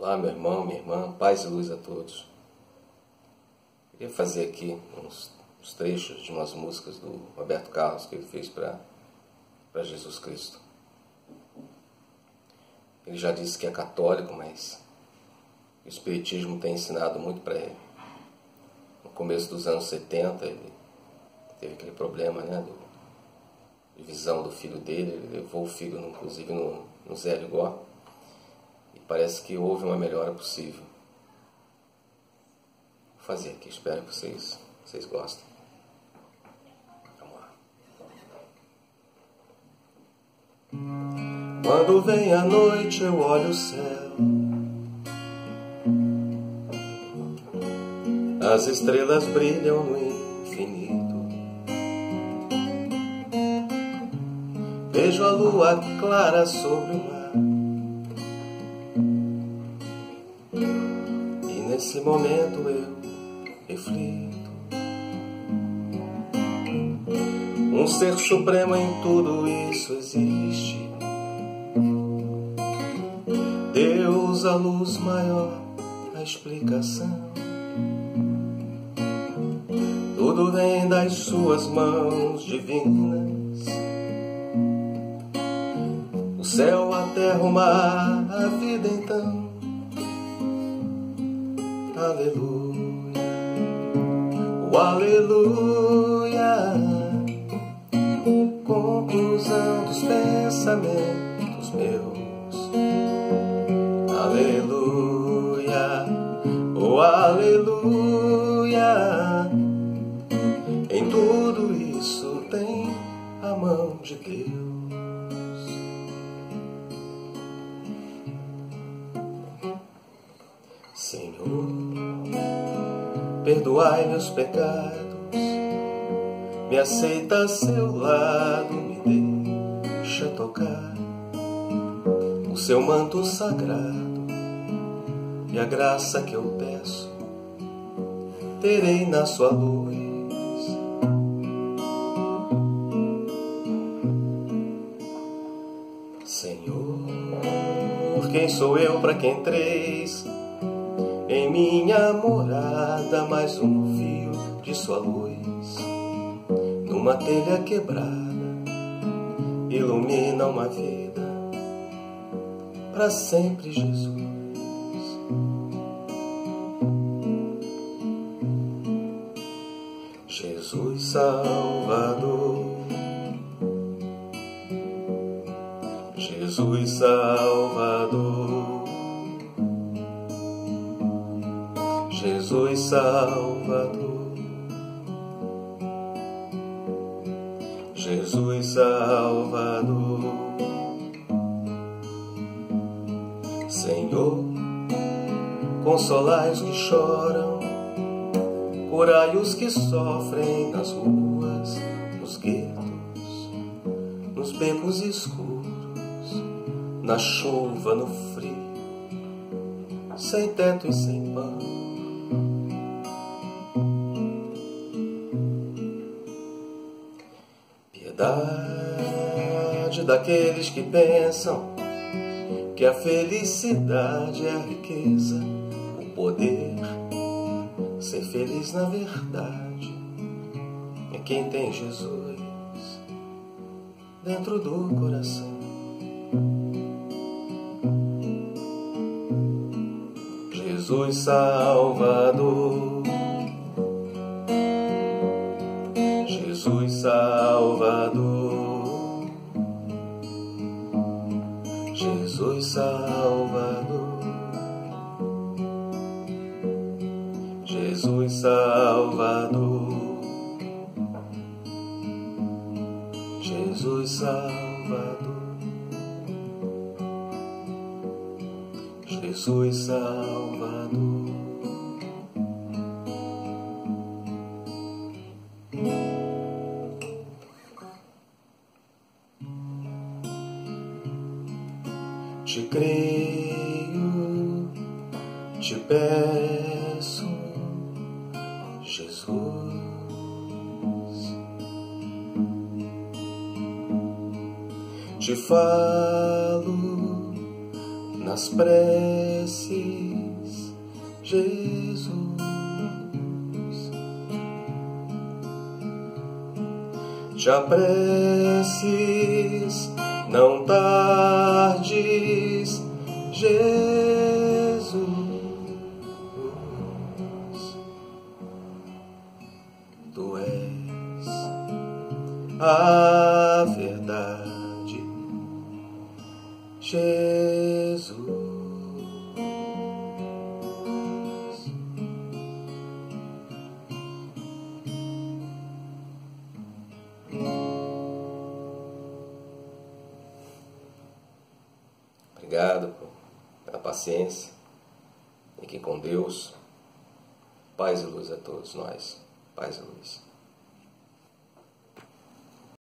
Olá, meu irmão, minha irmã, paz e luz a todos. Queria fazer aqui uns trechos de umas músicas do Roberto Carlos que ele fez para Jesus Cristo. Ele já disse que é católico, mas o Espiritismo tem ensinado muito para ele. No começo dos anos 70, ele teve aquele problema, de visão do filho dele. Ele levou o filho, inclusive, no Zé Ligó. E parece que houve uma melhora possível. Vou fazer aqui, espero que vocês gostem. Vamos lá. Quando vem a noite eu olho o céu, as estrelas brilham no infinito. Vejo a lua clara sobre o mar, e nesse momento eu reflito. Um ser supremo em tudo isso existe. Deus, a luz maior, a explicação. Tudo vem das suas mãos divinas. O céu, a terra, o mar, a vida então. Aleluia, o aleluia. Conclusão dos pensamentos meus. Aleluia, o aleluia. Em tudo isso tem a mão de Deus. Senhor, perdoai meus pecados, me aceita a seu lado, me deixa tocar o seu manto sagrado, e a graça que eu peço terei na sua luz. Senhor, quem sou eu para que entreis em minha morada? Mais um fio de sua luz numa telha quebrada ilumina uma vida para sempre, Jesus. Jesus Salvador, Jesus Salvador, Jesus Salvador, Jesus Salvador. Senhor, consolai os que choram, curai os que sofrem nas ruas, nos guetos, nos becos escuros, na chuva, no frio, sem teto e sem pão. Piedade daqueles que pensam que a felicidade é a riqueza, o poder. Ser feliz na verdade é quem tem Jesus dentro do coração. Jesus Salvador, Jesus Salvador, Jesus Salvador, Jesus Salvador, Jesus Salvador, Jesus Salvador. Te creio, te peço, Jesus. Te falo nas preces, Jesus. Te apresses, não tardes, Jesus. Tu és a verdade, Jesus. Obrigado pela paciência. Fiquem com Deus. Paz e luz a todos nós. Paz e luz.